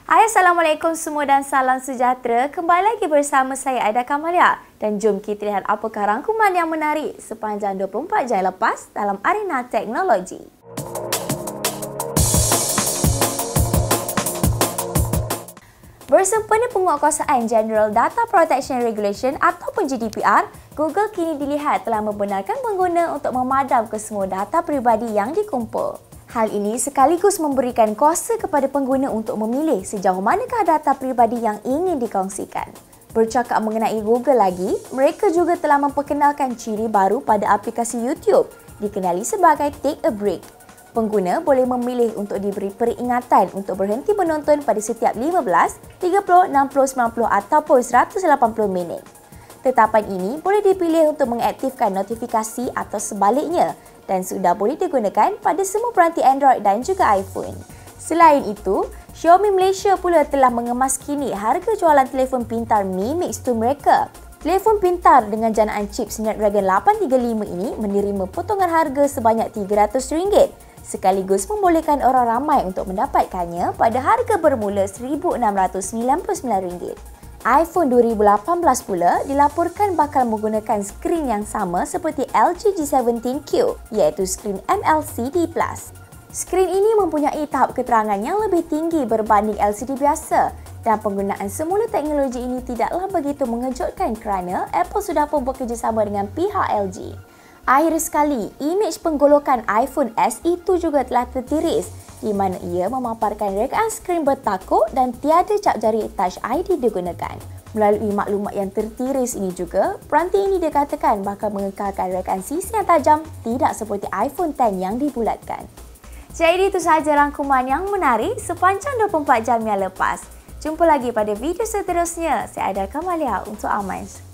Hai, Assalamualaikum semua dan salam sejahtera. Kembali lagi bersama saya Aida Kamalia dan jom kita lihat apakah rangkuman yang menarik sepanjang 24 jam lepas dalam arena teknologi. Bersempena penguatkuasaan General Data Protection Regulation ataupun GDPR, Google kini dilihat telah membenarkan pengguna untuk memadam kesemua data peribadi yang dikumpul. Hal ini sekaligus memberikan kuasa kepada pengguna untuk memilih sejauh manakah data peribadi yang ingin dikongsikan. Bercakap mengenai Google lagi, mereka juga telah memperkenalkan ciri baru pada aplikasi YouTube, dikenali sebagai Take a Break. Pengguna boleh memilih untuk diberi peringatan untuk berhenti menonton pada setiap 15, 30, 60, 90 ataupun 180 minit. Tetapan ini boleh dipilih untuk mengaktifkan notifikasi atau sebaliknya dan sudah boleh digunakan pada semua peranti Android dan juga iPhone. Selain itu, Xiaomi Malaysia pula telah mengemas kini harga jualan telefon pintar Mi Mix 2 mereka. Telefon pintar dengan janaan chip Snapdragon 835 ini menerima potongan harga sebanyak RM300, sekaligus membolehkan orang ramai untuk mendapatkannya pada harga bermula RM1,699. iPhone 2018 pula dilaporkan bakal menggunakan skrin yang sama seperti LG G17Q, iaitu skrin MLCD+. Skrin ini mempunyai tahap keterangan yang lebih tinggi berbanding LCD biasa dan penggunaan semula teknologi ini tidaklah begitu mengejutkan kerana Apple sudah pun bekerjasama dengan pihak LG. Akhir sekali, imej penggolokan iPhone SE itu juga telah tertiris di mana ia memaparkan rekaan skrin bertakuk dan tiada cap jari Touch ID digunakan. Melalui maklumat yang tertiris ini juga, peranti ini dikatakan bakal mengekalkan rekaan sisi yang tajam tidak seperti iPhone X yang dibulatkan. Jadi itu sahaja rangkuman yang menarik sepanjang 24 jam yang lepas. Jumpa lagi pada video seterusnya. Saya Aida Kamalia untuk Amans.